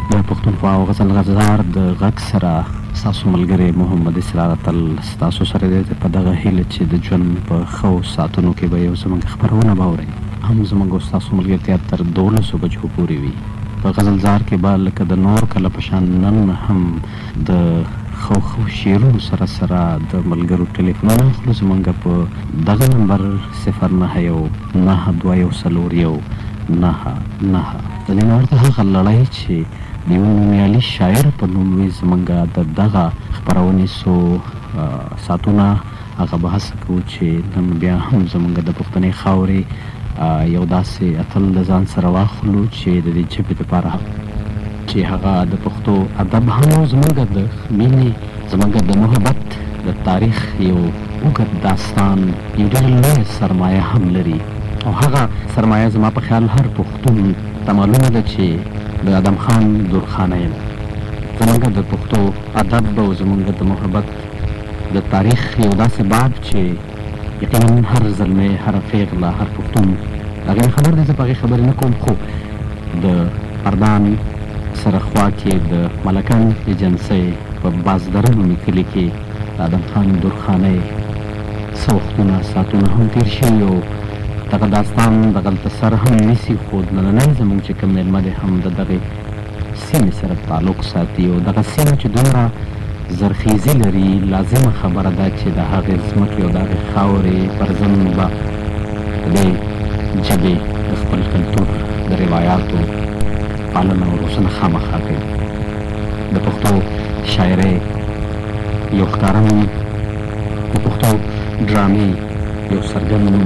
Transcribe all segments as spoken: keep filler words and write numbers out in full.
د پښتونخوا او غزل غزار د غږ سره ستاسو ملګری محمد اسرار اتل ستاسو سره دی په دغه هیله چې د ژوند په ښو ساعتونو کې به یو زموږ خپرونه به اورئ هم زموږ او ستاسو ملګرتیا تر دولسو بجو پورې وي. په غزلزار کې به لکه د نور کله په شان نن هم د خو خو شعرونو سره سره د ملګرو ټلیفونونه اخلو. زموږ په دغه نمبر صفر نهه یو نهه دوه یو څلور یو نهه نهه. د دې نه ورته هغه لړۍ چې د یو نومیالي شاعر په نوم وي زموږ د دغه خپرونې څو ساعتونه هغه به هڅه کوو چې نن بیا هم زموږ د پښتنې خاورې یو داسې اتل د ځان سره واخلو چې د دې ژبې دپاره چې هغه د پښتو ادب هم زموږ د مینې زموږ د محبت د تاریخ یو اوږد داستان یو ډېر لویه سرمایه هم لري او هغه سرمایه زما په خیال هر پښتون ته معلومه ده چې د ادم خان درخانۍ ده. زموږ د پښتو ادب او زموږ د محبت د تاریخ یو داسې باب چې یقینا هر زلمی هر پیغله هر پښتون د هغې خبر دی. زه په هغې خبرې نه کوم خو د اردان سره خوا کې د ملکن ایجنسۍ په بازدره نومي کلي کې د ادم خان درخانۍ څه وختونه ساعتونه هم تېر شوي او دغه داستان دغلته سر هم نیسي خو نننی زموږ چې کوم میلمه دی هم د دغې سیمې سره تعلق ساتي او دغه سیمه چې دومره زرخیزي لري لازمه خبره ده چې د هغې ځمکې او د هغې خاورې پر ضمن به د دې ژبې د خپل کلتور د روایاتو پالنه او روزنه خامخا کوي. د پښتو شاعرۍ یو ښکاره نوم د پښتو ډرامې یو څرګند نوم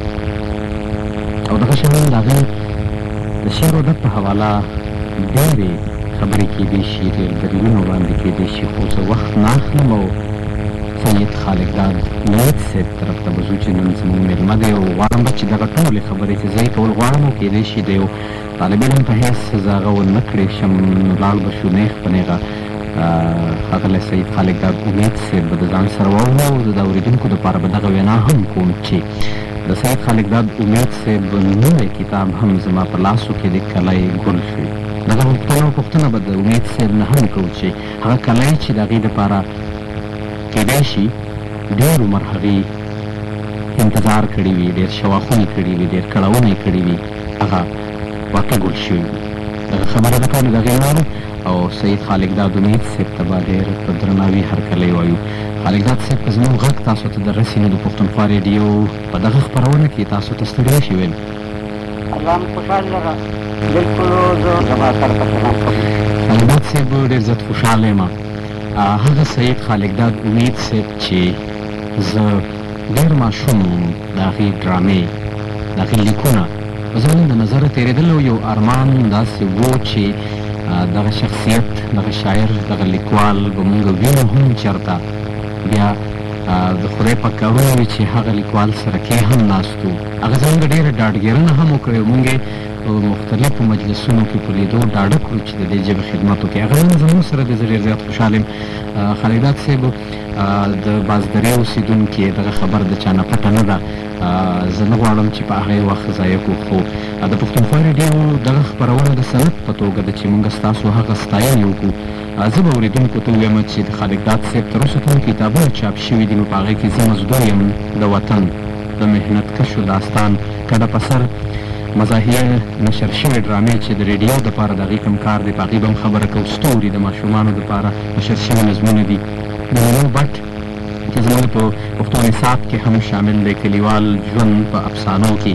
او دغه شیان د هغې د شعر و ادب په حواله ډېرې خبرې کېدی شي ډېر دلیلونه وړاندې کېدی شي خو زه وخت نه اخلم او سید خالقداد میت صاحب طرف ته به ځو چې نن زموږ میلمه دی او غواړم به چې دغه ټولې خبرې چې زه یې کول غواړم او کېدی شي د یو طالب علم په حیث زه هغه ونه کړی شم نو لاړ به شو نیغ په نیغه ښاغلی سید خالقداد امید صاحب به د ځان سره واورو او د اورېدونکو دپاره به دغه وینا هم کوم چې د سید خالقداد امید صاحب نوی کتاب هم زما په لاسو کې د کلی ګل شوي. دغه پوښتنه او پوښتنه به د امید صاحب نه هم کوو چې هغه کلی چې د هغې دپاره کېدی شي ډېر عمر هغې انتظار کړي وي ډېر شواخونه کړي وي ډېر کړاوونه یې کړي وي هغه واقع ګل شوي وي. دغه خبره ده کوو د هغې وارو او سید خالقداد امید صاحب ته به ډېر په درناوي هرکلی وایو. خالقداد صاحب که زموږ غږ تاسو ته در رسي نو د پښتونخوا ریډیو په دغه خپرونه کې تاسو ته ستړي شي ویل الله م خوشحال لره بلکل زه زما سره په سلام کوم. خالقداد صاحب ډېر زیات خوشحاله یم. هغه سید خالقداد امید صاحب چې زه ډېر ماشوم د هغې ډرامې د هغې لیکونه په زما د نظره تېرېدل او یو ارمان داسې و چې دغه شخصیت دغه شاعر دغه لیکوال به مونږ وینو هم چېرته بیا د خدای په کارونه وي چې هغه لیکوال سره کې هم ناست و. هغه زموږ ډېره ډاډګیرنه هم وکړې مونږ یې په مختلفو مجلسونو کې په لیدو ډاډه کړو چې د دې ژبې خدمت وکړي. هغه نن زموږ سره دی. زه ډېر زیات خوشحاله یم. خالقداد صاحب د بازدرې اوسېدونکي دغه خبر د چا نه پټه نه ده. زه نه غواړم چې په هغې وخت ضایع کړو خو د پښتونخوا ریډیو دغه خپرونه د سند په توګه ده چې موږ ستاسو هغه ستاینې وکړو. زه به اورېدونکو ته ووایم چې د خالقداد صاحب تر اوسه کوم کتابونه چاپ شوي دي نو په هغې کې زه مزدور یم د وطن د محنتکشو داستان کډه په سر مزاحیه نشر شوې ډرامې چې د ریډیو دپاره د هغې کوم کار دی په هغې به هم خبره کوو. ستوري د ماشومانو دپاره نشر شوي نظمونه دي. د منو بټ چې زموږ په پښتو نصاب کې هم شامل دی کلیوال ژوند په افسانو کې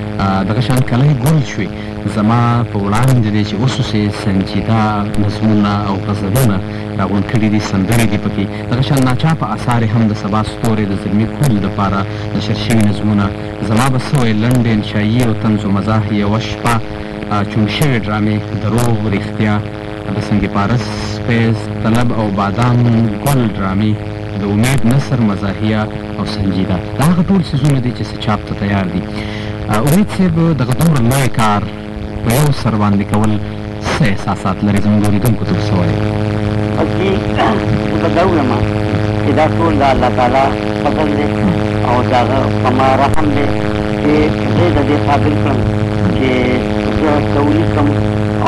دغه شان کلی ګل شوي. زما په وړاندې دی چې اوسوسې سنجیده نظمونه او غزلونه راغونډ کړي دي سندرې دي پکې. دغه شان ناچاپه اثار هم د سبا ستوري د زلمي کول دپاره نشر شوي نظمونه. زما به څه ویل لنډې انشایي او طنز و مزاح یوه شپه چون شوې ډرامې دروغ رښتیا د سنگ پارس فیض طلب او بادام ګل ډرامې د امید نثر مزاحیه او سنجیده دا هغه ټول څیزونه دي چې څه چاپ ته تیار دي. امید صاحب دغه دومره لوی کار په یو سر باندې کول څه احساسات لري زموږ اورېدونکو ته به څه وایي؟ اصلي زه دا ووایم چې دا ټول د الله تعالی فضل دی او د هغه په ما رحم دی چې زه د دې قابل کړم چې زه تولید کړم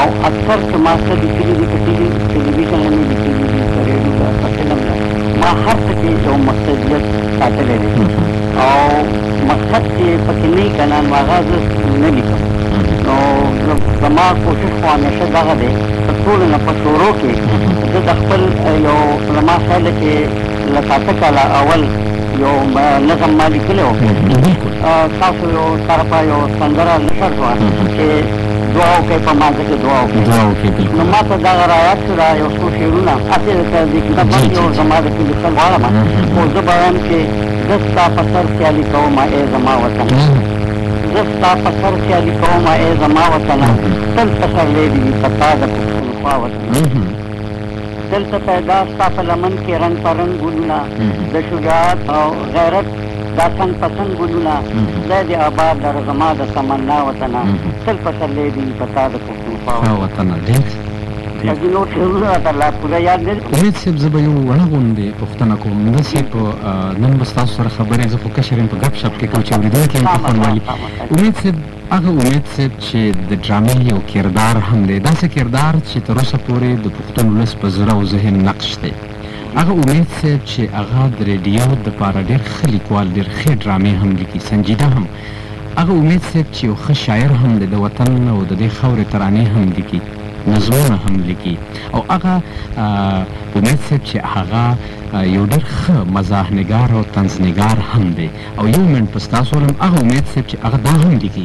او اکثر چې ما څه لیکلي دي په ټلویزیون هم لیکلي دي په ریډیو ده په فلم ده ما هر څه کې یو مقصدیت ساتلی دی او مقصد چې پکې نه وي که نه نو هغه زه نه لیکم نو زما کوشش خو همیشه دغه دی تر ټولو نه په شروع کې زه د خپل یو زما خیال دی چې لکه اته کاله اول یو نظم ما لیکلی و تاسو یو طرفه یو سندره نشر شوه چې دعا وکړئ په مانځه کې دعا وکړئ نو ما ته دغه رایاد شو دا یو څو شعرونه هسې د کتاب یو زما د کې لیکل غواړم خو زه به وایم چې زه ستا په سر سیالي کوم ای زما وطن زه ستا په سر سیالي کوم ای زما وطنه تل پسرلی دي وي په تا د پښتونخوا وطن دلته پیدا ستا په لمن کې رنګ په رنګ ګلونه د شجاعت او غیرت دا څنګ په څنګ ګلونه ځای دې آباد در زما د تمنا وطنه تل پسرلی دي وي په تا د پښتونخوا وطنه داسې نور شعرونه راته لا پوره یاد نه دي امید صاحب زه به یو وړه غوندې پوښتنه کوم داسې په نن به ستاسو سره خبرې زه خو کشر یم په ګپ شپ کې کوم چې اورېدونکي هم په خوند والي امید صاحب هغه امید صاحب چې د ډرامې یو کردار هم دی داسې کردار چې تر اوسه پورې د پښتون ولس په زړه او ذهن نقش دی هغه امید صاحب چې هغه د ریډیو دپاره ډېر ښه لیکوال ډېر ښې ډرامې هم لیکي سنجیده هم هغه امید صاحب چې یو ښه شاعر هم دی د وطن او د دې خاورې ترانې هم لیکي نظمونه هم لیکي او هغه امید صاحب چې هغه یو ډېر ښه مزاحنګار او طنزنګار هم دی او یو منټ په ستاسو ولم هغه امید صاحب چې هغه دا هم لیکي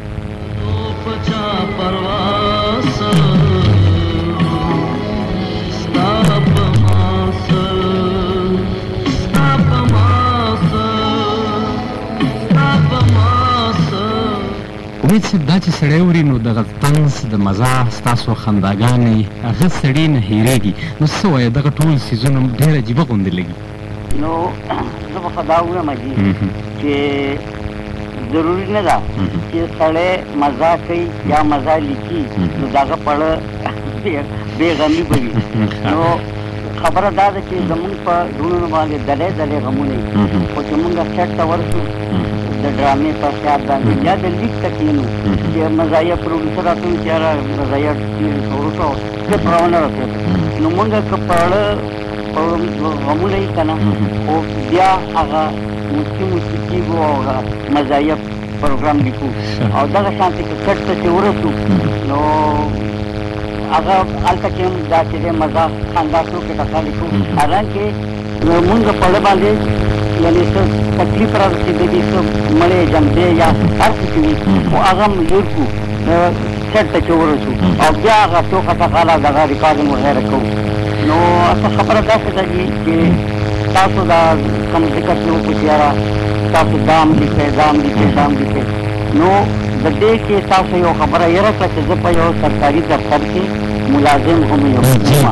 امید صاحب دا چې سړی اوري نو دغه طنز د مزاح ستاسو خنداګانې هغه سړي نه هېرېږي نو څه وایه دغه ټول څیزونه ډېر عجیبه غوندې لګي نو زه به خو دا ووایم چې ضروري نه ده چې سړی مزاح کوي یا مزاح لیکي نو د هغه په اړه بېغمي به وي نو خبره دا ده چې زمونږ په زړونو باندې ډلې ډلې غمونه وي خو چې مونږ سیټ ته ورشو د ډرامې په خیال باندې یا د لیک ته کښېنو چې مزاحیه پروډوسر راته وایي چې یاره مزاحیه وروسته زه به ونه رسېدم نو مونږ که په اړه غمونه وي که نه خو بیا هغه موسیقي موسیقي کېږو او هغه مزاحیه پروګرام لیکو او دغه شانتې که سیټ ته چې ورسو نو هغه هلته کې هم دا چې دی مزاح خندا ټوکې ټکا لیکو حالانکې مونږ په اړه باندې یعنې څه تکلیف را رسېدلي څه مړې جمدې یا هر څه چې وي خو هغه هم هېر کړو سیټ ته چې ورسو او بیا هغه ټوکه ټکا له دغه ریکارډینګ وغیره کوو نو اصل خبره داسې ده چې تاسو دا کوم ذکر چې وکړو چې یاره تاسو دام لیکئ دام لیکئ دام لیکئ نو د دې کې تاسو یو خبره یې راکړه چې زه په یو سرکاري دفتر کې ملازم هم یم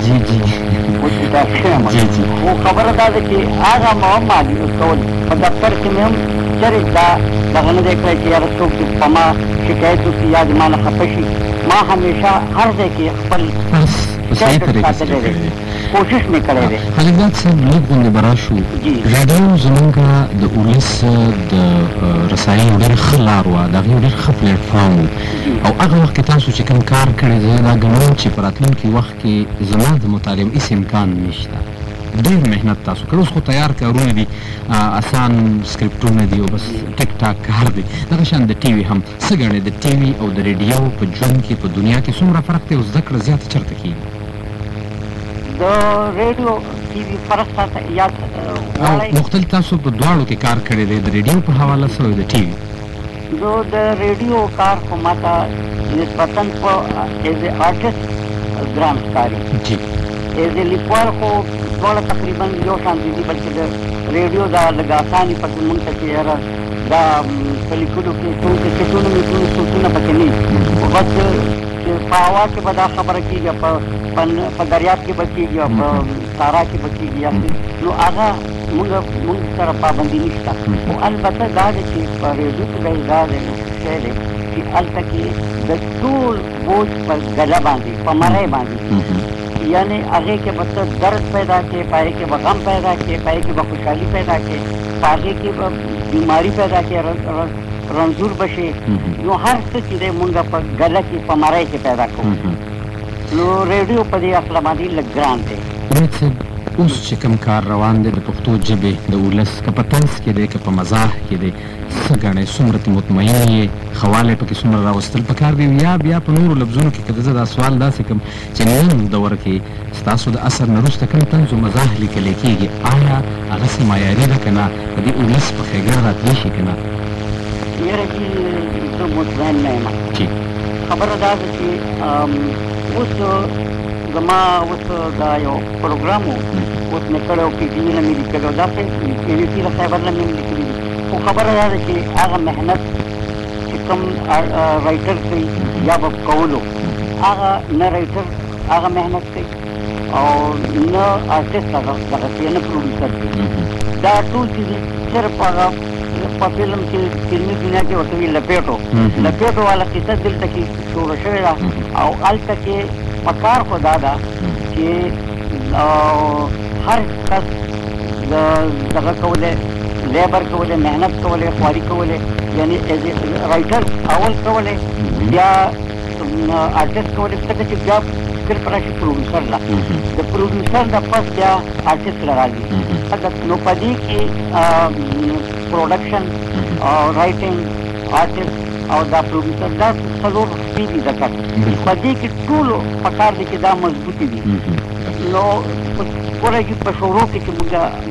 خو خبره دا ده چې هغه ما هم معلومه کول په دفتر کې مې هم چېرې دا دغه نه دی کړی چې یاره څوک دې په ما شکایت وکړي یا د ما نه خفه شي ما همیشه هر ځای کې خپل کوشش مې کړی دی خلیفزاد صاحب لږ غوندې به راشو راډیو زموږ د ولس د رسایي یو ډېر ښه لار وه د هغې یو ډېر ښه پلیټفارم و او هغه وخت کې تاسو چې کوم کار کړی زه دا ګڼم چې په راتلونکي وخت کې زما د مطالعې هېڅ امکان نشته ډېر محنت تاسو کړی اوس خو تیار کارونه دي اسان سکرپټونه دي او بس ټیک ټاک کار دی دغه شان د ټي وي هم څه ګڼې د ټي وي او د ریډیو په ژوند کې په دنیا کې څومره فرق دی او زده کړه زیاته چېرته کېږي د ریډیو ټي وي فرق تاسو یاد غواړئ مختلف تاسو په دواړو کې کار کړی دی د ریډیو په حواله سره او د ټي وي زه د ریډیو کار خو ماته نسبتا په ایز ا آرټسټ ګران ښکاري ایز ا لیکوال خو دواړه تقریبا یو شان دي بلکې د ریډیو دا لږ اساني پکې مونږ ته چې یاره دا په لیکلو کې څوک چټونه میټونه سوچونه پکې نه وي خو بس په هوا کې به دا خبره کېږي په دریاب کې به کېږي او په سارا کې به کېږي نو هغه مونږ مونږ سره پابندي نشته خو البته دا دی چې په ریډیو کې به دا دی شی دی چې هلته کې د ټول بوج په ګله باندې په مرۍ باندې یعنې هغې کې به ته درد پیدا کړې په هغې کې به غم پیدا کړې په هغې کې به خوشحالي پیدا کړې په هغې کې به بیماري پیدا کړې رنځور به شي نو هر څه چې دی مونږ په ګله کې په مرۍ کې پیدا کوو نو ریډیو په دې اصله باندې لږ ګران دی. امید صاحب اوس چې کوم کار روان دی د پښتو ژبې د ولس که په طنز کې دی که په مزاح کې دی څه ګڼئ څومره ته مطمئن یې ښه پکې څومره راوستل پکار دي یا بیا په نورو لفظونو کې که زه دا سوال داسې کوم چې نن دور کې ستاسو د اثر نه وروسته کوم طنز و مزاح لیکلی کېږي آیا هغسې معیاري ده که نه په دې ولس په ښېګڼه راتلی شي که نه؟ یاره چې زه مطمئن نه یم. خبره دا ده چې اوس زما اوس دا یو پروګرام و اوس مې کړی او پي ټي وي نه مې لیکلی او داسې پي وي سي له خیبر نه مې لیکلي دي. خو خبره دا ده چې هغه محنت چې کوم رایټر کوي یا به کولو هغه نه رایټر هغه محنت کوي او نه آرټسټ هغه دغه کوي نه پروډیوسر کوي. دا ټول چې دي صرف هغه په فلم کې فلمي دنیا کې ورته وي لپیټو لپیټو والا کیسه دلته کې شروع شوې ده او هلته کې پکار خو دا ده چې هر کس دغه کولی لیبر کولی محنت کولی خواري کولی یعنی رایټر اول کولی بیا آرټسټ کولی ځکه چې بیا صرف راشي پروډیوسر له د پروډیوسر نه پس بیا آرټسټ له راځي. نو په دې کې پروډکشن او رایټنګ آرټسټ او دا پروډیوسر دا څلور شپې دي د کار په دې کې ټولو پکار دي چې دا مضبوطې دي. نو ګوره چې په شروع کې چې موږ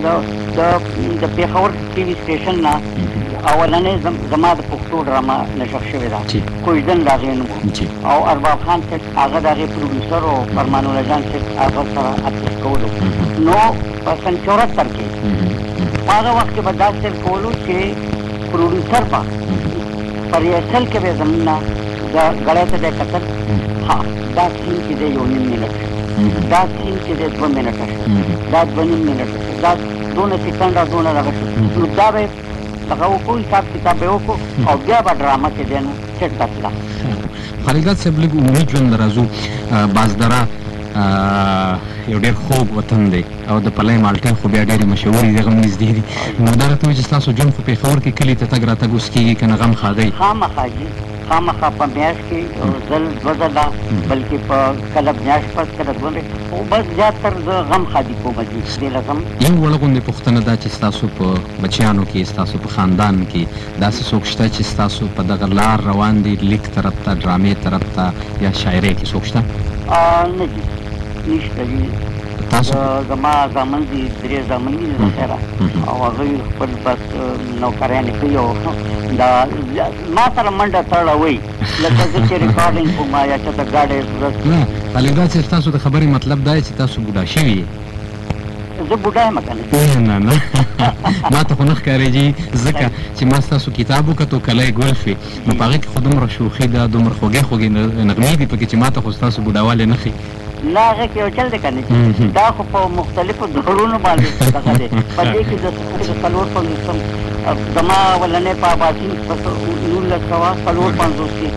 د پېښور ټي وي سټیشن نه اولنۍ زما د پښتو ډرامه نشر شوې ده کوژدن د هغې نوم او ارباب خان صاحب هغه د هغې پروډیوسر او فرمان الله جان صاحب هغه سره اکټس کولو. نو په سن چورهتر کې په هغه وخت کې به داسې کولو چې پروډیوسر به په ریهرسل کې به زموږ نه ګړی ته دی کتل ها دا سین چې دی یو نیم منټ دا سین چې دی دوه منټه شو دا دوه نیم منټه شو دا دونه سیکنډ او دونه دغه شو. نو دا به دغه وکړو حساب کتاب به وکړو او بیا به ډرامه چې دی نو سیټ به تله. خالد صاحب لږ امید ژوند راځو بازدره یو ډېر خوږ وطن دی او د پلی مالټې خو بیا ډېرې مشهورې دي غم نږدې دي. نو دا راته وایي چې ستاسو ژوند خو پېښور کې کلي ته تګ راتګ اوس کېږي که نه غم ښادۍ؟ خامخا جي خامخا په میاشت کې ځل دوه ځله بلکې په کله میاشت پس کله دوه خو بس زیاتر زه غم ښادي کوم جي دې لازم. یو وړه غوندې پوښتنه ده چې ستاسو په بچیانو کې ستاسو په خاندان کې داسې څوک شته چې ستاسو په دغه لار روان دي لیک طرف ته ډرامې طرف ته یا شاعرۍ کې څوک شته؟ نه جي نشته جي. زما زامن دي درې زامن دي د خیره او هغوی خپل بس نوکریانې کوي او دا ما سره منډه تړوي لکه زه چې ریکارډینګ کوم یا چېرته ګاډی نه خالد صاحب ستاسو د خبرې مطلب دا دی چې تاسو بوډا شوي یې؟ زه بوډا یم که نه نه ما ته خو نه ښکارېږي ځکه چې ما ستاسو کتاب وکتو کلی ګلف وي نو په هغې کې خو دومره شوخي ده دومره خوږې خوږې نغمې دي پکې چې ما ته خو ستاسو بوډاوالی نښي. نه هغه کې یو چل دی که نه دا خو په مختلفو ډولونو باندې دغه دی په دې کې د څلور پنځوسم زما اولنۍ په اباسین په نولس سوه څلور پنځوس کې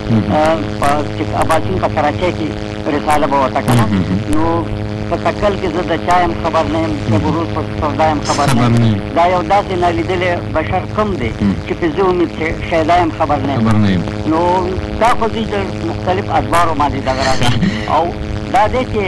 اباسین په کراچۍ کې رساله به ورته که نه نو په تکل کې زه د چا یم خبر نه یم د بروز په سودا یم خبر نه یم دا یو داسې نالیدلی بشر کم دی چې په زه امید شیدا یم خبر نه یم. نو دا خو دوی د مختلف ادوارو باندې دغه راغلی او دا دی چې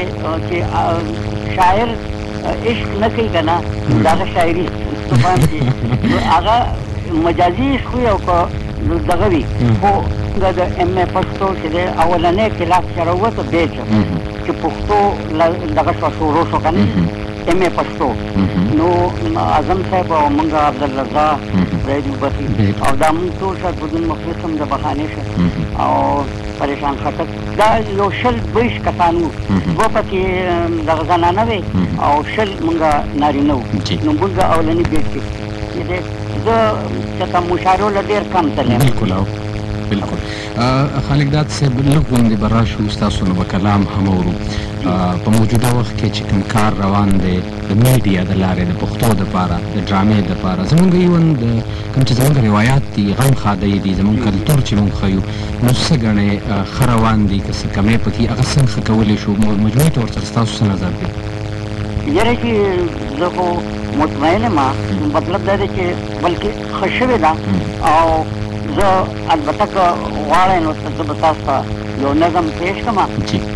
شاعر عشق نه کوي که نه د هغه شاعري فهم چې هغه مجازي عشق وي او که دغه وي خو د ایم ای پښتو چې دی اولنی کلاس چې راووته بیل شو چې پښتو دغه شوه شروع شو که نه ایم ای پښتو نو اعظم صاحب او موږ عبدالرضا خدای دې وبخي او دا موږ ټول شرفالدین مخلص هم د بهانې شه او پریشان خټک دا یو شل دویشت کسان وو دوه پکې دغه زنانه وې او شل موږ نارینه وو نو موږ اولني بیټ کې زه چېرته مشاعرو له ډېر کم تللی بالکل بالکل. خالد صاحب لږ غوندې به راشو ستاسو نه به کلام هم اورو په موجوده وخت کې چې کوم کار روان دی د میډیا د لارې د پښتو دپاره د ډرامې دپاره زموږ ایون د کوم چې زموږ روایات دي غم ښادۍ دي زموږ کلتور چې موږ ښیو نو څه ګڼئ ښه روان دي که څه کمې پکې هغه څنګه ښه کولی شو مجموعي طور سره ستاسو څه نظر دی؟ یاره چې زه خو مطمئن یم مطلب دا دی چې بلکې ښه شوې ده او زه البته که غواړئ نو زه به تاسو ته یو نظم پېښ کړم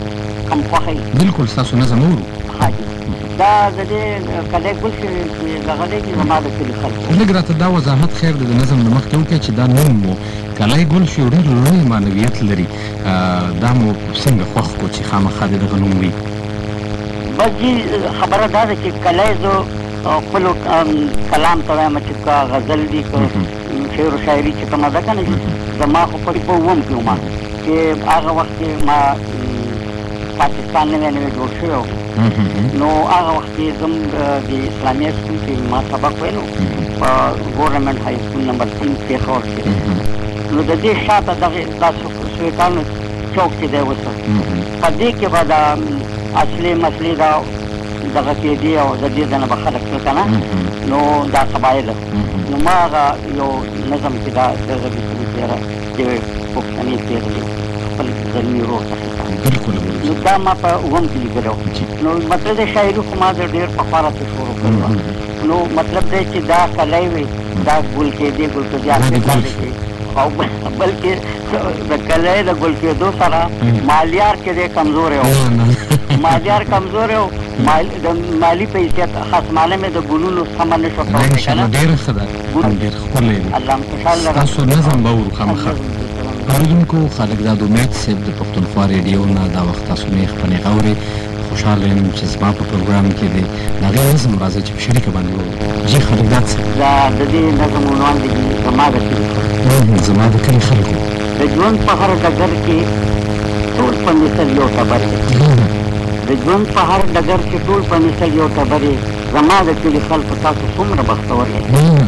کم خوښه وي بلکل ستاسو نظم اورو حاجي دا د دې کلی ګل چې دغه دی چې زما د کلي خلکو لږ راته دا وضاحت خیر دی د نظم د مخکې وکړئ چې دا نوم مو کلی ګل شو ډېر لوی معنویت لري دا مو څنګه خوښ کړو چې خامخا د دغه نوم وي بس جي خبره دا ده چې کلی زه خپلو کلام ته وایم چې که غزل دي که شعر و شاعري چې کومه ده که نه زما خو پړي په اووم کې وم چې هغه وخت کې ما پاکستان نوی نوی جوړ شوی و نو هغه وخت کې زم د اسلامیه سکول کې ما سبق ویلو په ګورنمنټ های سکول نمبر تین پېښور کې نو د دې شاته دغه دا سویکانو چوک چې دی اوس په دې کې به دا اصلي مسلې دا دغه کېدي او د دې ځای نه به خلک تلل که نه نو دا قبایل نو ما هغه یو نظم کې دا دغه د کلي تېره د پښتنې تېرلې خپل زلمي ورور ته نو دا ما په اووم کې لیکلی نو مطلب د شاعري خو ما د ډېر پخوا راته شروع کړې نو مطلب دی چې دا کلی وي دا ګل کېدې ګل کېدې او بلکې د کلی د ګل کېدو سره مالیار چې دی کمزوری و مالیار کمزوری و د مالي پیسې خصمانه مې د ګلونو سمه نه شو کولی انشاءالله ډېره ښه ده ډېر ښکلی دی الله خوشحاله ستاسو نظم به اورو خامخا اورېدونکو خالقداد امید صاحب د پښتونخوا ریډیو نه دا وخت تاسو نیغ په نیغ اورئ خوشحاله یم چې زما په پروګرام کې دی د هغې نظم راځئ چې په شریکه باندې وورو جي خالقداد صاحب دا د دې نظم عنوان دی زما د کلي زما د کلي خلکو د ژوند په هر ډګر کې ټول په مثل یو ټبر دی د ژوند په هر ډګر کې ټول په مثل یو ټبر دی زما د کلي خلکو تاسو څومره بختور یې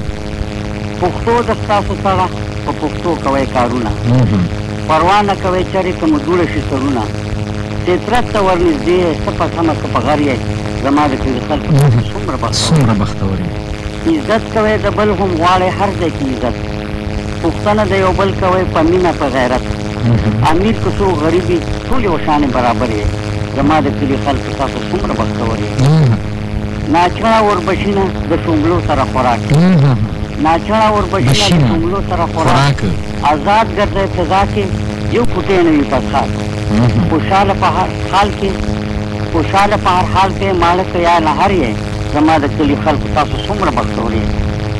پښتو د ستاسو سره په پښتو کوئ کارونه پروا نه کوئ چرې که مو دوړه شي سرونه فطرت ته ورنږدې یې څه په سمه څه په غر یې زما د کلي خلکو تاسو څومره بختور یې عزت کوئ د بل هم غواړئ هر ځای کې عزت پوښتنه د یو بل کوئ په مینه په غیرت امیر که څوک غریب وي ټول یو شانې برابر یې زما د کلي خلکو تاسو څومره بختور یې ناچړه وربشینه د شونګلو سره خوراک ناچړه وربشینه د شونګلو سره خوراک آزاد ګرځئ فضا کې یو کوټې نه وي پسخات خوشحاله په هر حال کې خوشحاله په هر حال کې ماړه که یا نهر یې زما د کلي خلکو تاسو څومره بختور یې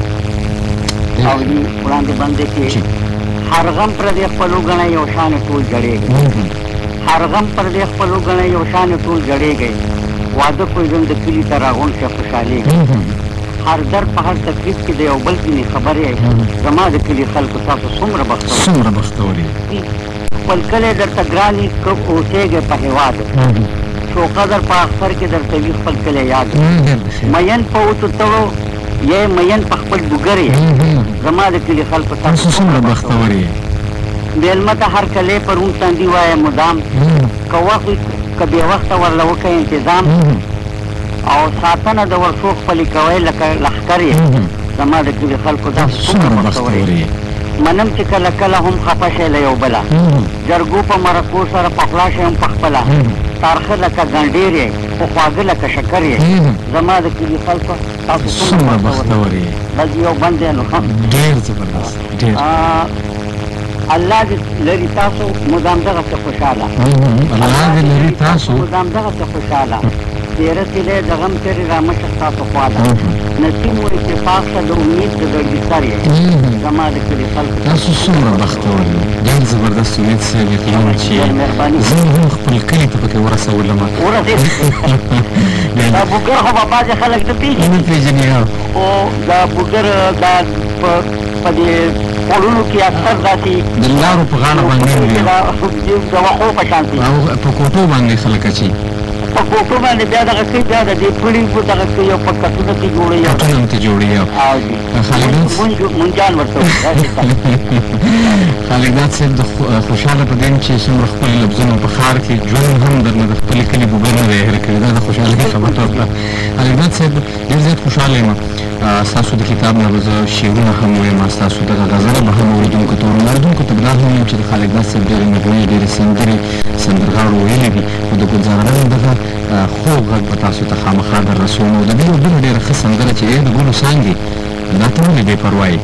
او دې وړاندې باندې کې هر غم پردې خپل وګڼئ یو شانې ټول جړېږئ هر غم پردې خپل وګڼئ یو شانې ټول جړېږئ واده کوئ ژوند د کلي ته راغونډ شه خوشحالېږئ هر درد په هر تکلیف کې د یو بل ځینې خبر یې زما د کلي خلکو تاسو څومره بختور یې خپل کلی درته ګران وي که اوسېږئ په هېواد څو قدر په اختر کې درته وي خپل کلی یاد مین په اوتو تړو یې مین په خپل بوګر یې زما د کلي خلکو تاسو څومره بختور یې مېلمه ته هر کلی پر اون تندي وایه مدام که وخت وي که بې وخته ورله وکړئ انتظام او ساتنه د ورښو خپلې کوئ لکه لښکر یې زما د کلي خلکو تاسو څومره بختور یې منم چې کله کله هم خفه شئ له یو بله جرګو په مرکو سره پخلا شئ هم پخپله تارخه لکه ګنډېر یې خو خواږه لکه شکر یې زما د کلي خلکو تاسو څومره بختور یې بس یو بند دی نو ډېر زبردست ډېر الله دې لري تاسو مدام دغسې خوشحاله الله دې لري تاسو مدام دغسې خوشحاله تیره سیلی د غم ترې رامشه ستاسو خواله نسیم و اتفاق ته د امید د ګرګي سر یې زما د کلي خلکو تاسو څومره بختور یې ډېر زبردست امید صاحب یقینا چې زه هم خپل کلي ته پکې ورسولم دا بوګر خو به بعضې خلک نه پېژني نه پېژني خو دا بوګر دا په دې خوړونو کې اکثر داسې د لارو په غاړه باندې د وښو په شانتې په کوټو باندې خلک اچي په کوټو باندې بیا دغه کوي بیا د دې پړي په دغه کوي او په کټونو کې جوړوي کټونه هم ته جوړوي مونجان ورته خالقداد صاحب د خوشحاله په دیم چې څومره خپل لفظونه په ښار کې ژوند هم درنه د خپلې کلي بوګر نه دی هېره کړې دا د خوشحالۍ خبره وکړه خالقداد صاحب ډېر زیات خوشحاله یم ستاسو د کتاب نه به زه شعرونه هم ویم ستاسو دغه غزله به هم اورېدونکو ته وایم اورېدونکو ته به دا هم ویم چې د خالقداد صاحب ډېرې نغمې ډېرې سندرې سندرغاړو ویلې دي خو د ګلزارنه دغه خوږ غږ به تاسو ته خامخا در رسوم او د دې یو بله ډېره ښه سندره چې دی د ګلو څانګې دا ته ولې بې پروا یې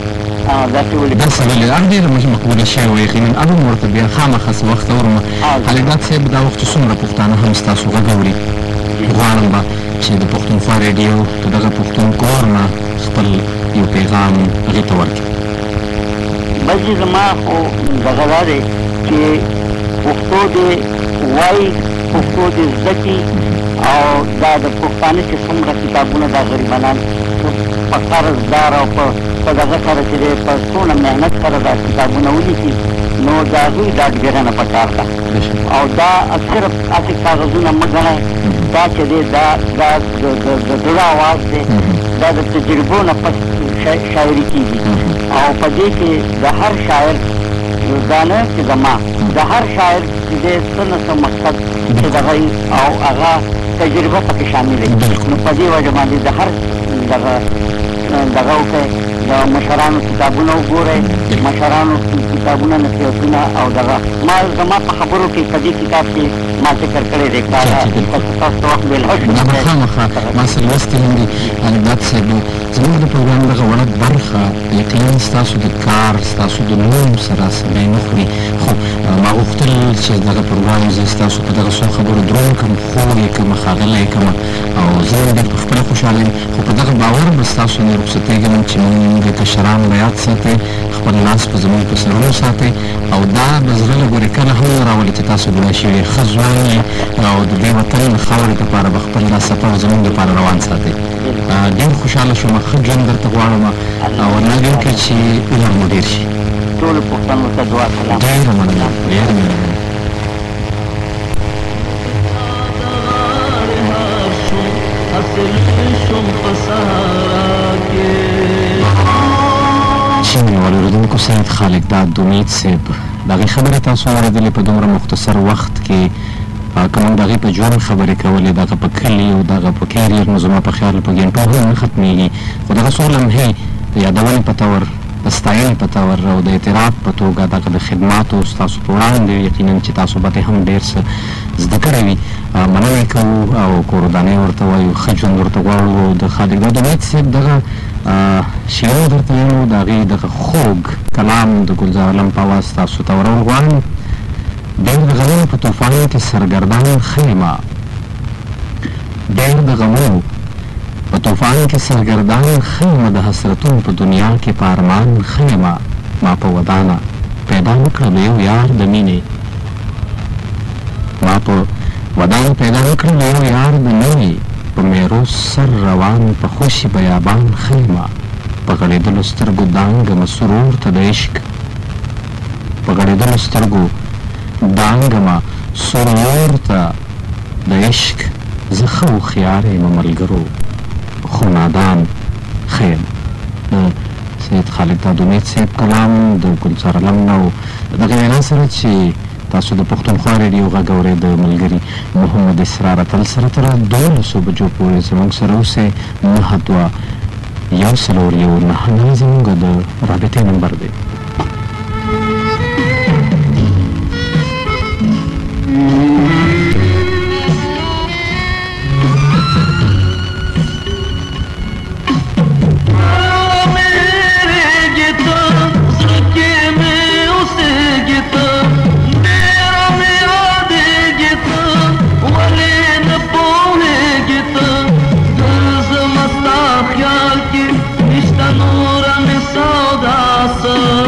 داسې ولې داسې ولې هغه ډېره مقبوله شوې وه یقینا هغه هم ورته بیا خامخا څه وخت اورم خالد صاحب دا وخت څومره پښتانه هم ستاسو غږ اوري غواړم به چې د پښتونخوا ریډیو د دغه پښتون کور نه خپل یو پیغام هغې ته ورکړي. بلکې زما خو دغه دا دی چې پښتو دې وایي پښتو دې زده کړي او دا د پښتانه چې څومره کتابونه دا غریبانان په قرضدار او په دغه سره چې دی په څونه محنت سره دا کتابونه ولیکي نو د هغوی ډاډګیرنه پکار ده او دا صرف هسې کاغذونه مه ګڼئ دا چې دی دا دا د زړه آواز دی دا د تجربو نه پس شاعري کېږي او په دې کې د هر شاعر دا نه چې زما د هر شاعر چې دی څه نه څه مقصد چې دغه او هغه تجربه پکې شامل وي نو په دې وجه باندې د هر دغه دغه وکړئ د مشرانو کتابونه وګورئ مشرانو کتابونه نصیحتونه او دغه ما زما په خبرو کې په دې کتاب کې ما ذکر کړی دی تاسو وخت ویلی شو خامخا ما څه لوستي هم دي البت صاحب زموږ د پروګرام دغه وړه برخه یقینا ستاسو د کار ستاسو د نوم سره سړی نه خوري خو ما غوښتل چې دغه پروګرام زه ستاسو په دغه څو خبرو دروند کړم خوږ یې کړم ښاغلی یې کړم او زه ډېر په خپله خوشحاله یم خو په دغه باور به ستاسو نه رخصتېږم چې موږ کشران به یاد ساتئ خپل لاس په زموږ په سرونو ساتئ او دا به زړه له ګورې کله هم نه راولي چې تاسو ګناه شوي ښه ځوان یې او د دې وطن د خاورې دپاره به خپل دا سفر زموږ دپاره روان ساتئ. ډېر خوشحاله شوم ښه ژوند درته غواړم او الله دې وکړي چې عمر مو ډېر شي. ټولو پښتنو ته دعا سلام. ډېره مننه ډېره مننه. چې والاوریدونکو صاحب خالق داد د امید صاحب د هغې خبرې تاسو اورېدلې په دومره مختصر وخت کې که موږ د هغې په ژوند خبرې کولې دغه په کلي او دغه په کیریر نو زما په خیال په ګنټو هم نه ختمېږي خو دغه څو لمحې د یادونې په طور د ستایلې په طور او د اعتراف په توګه دغه د خدماتو ستاسو په وړاندې یقینا چې تاسو به ترې هم ډېر څه زده کړی وي مننه کوو او کورودانۍ ورته وایو ښه ژوند ورته غواړو د خالق داد امید صاحب دغه شعرونه درته ویلو د هغې دغه خوږ کلام د ګلزار علم په اواز تاسو ته ورول غواړم. ډېر د غمونو په طوفان کې سرګردان ښه یمه ډېر د غمونو په طوفان کې سرګردان ښه یمه د حسرتونو په دنیا کې په ارمان ښه یمه ما په ودانه پیدا نه کړلو یو یار د مینې ما په ودانه پیدا نه کړلو یو یار د مینې په میرو سر روان په خوشي بیابان ښه یمه په غړېدلو سترګو دانګمه سرور ته د عشق په غړېدلو سترګو دانګمه سرور ته د عشق زه ښه هوښیار یم ملګرو خو نادان ښه یم. د سید خالق داد امید صاحب کلام د ګلزار علم نه و دغه وینا سره چې تاسو د پښتونخوا ریډیو غږ اورئ د ملګري محمد اسرار اتل سره تر دولسو بجو پورې زموږ سره اوسئ نهه دوه یو څلور یو نهه نهه زموږ د رابطې نمبر دی. نور میں سودا سو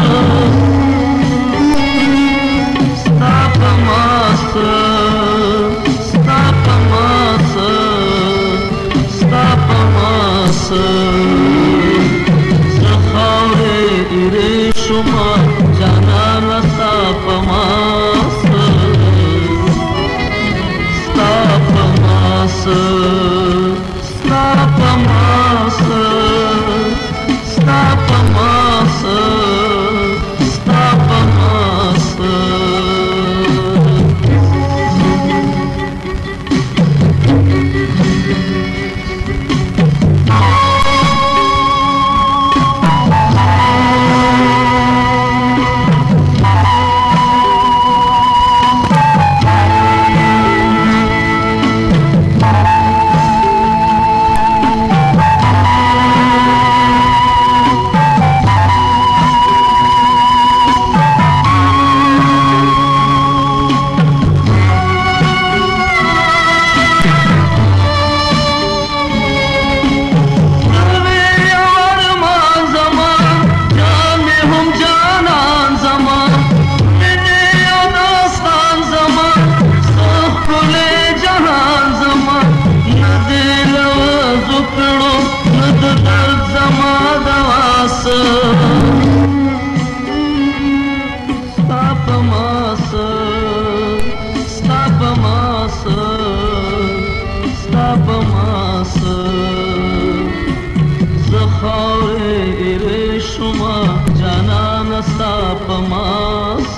خاورې ایرې شومه جانانه ستا په ماس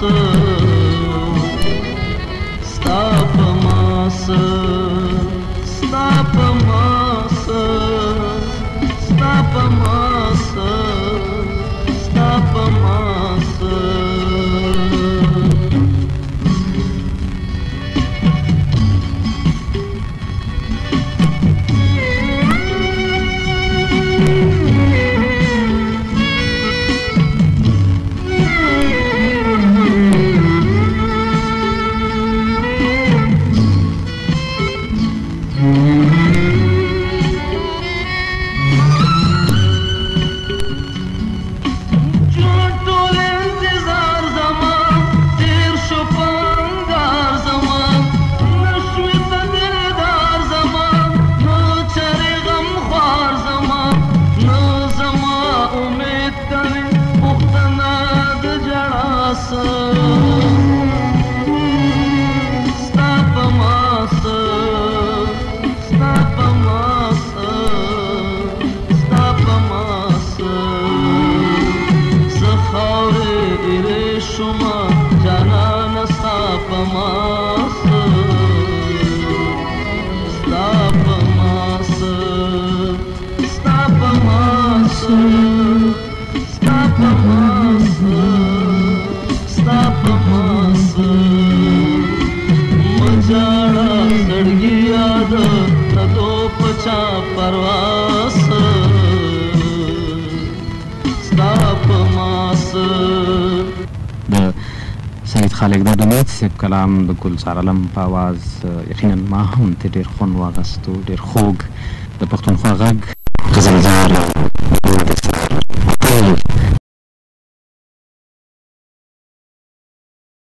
ستا په ماس ستا په ماس ستا په ماس ستا په ماس خالق دا د امید صاحب کلام د ګلزار علم په اواز یقینا ما هم ترې ډېر خوند واخیستو ډېر خوږ د پښتونخوا غږ غزلزار محمد اسرار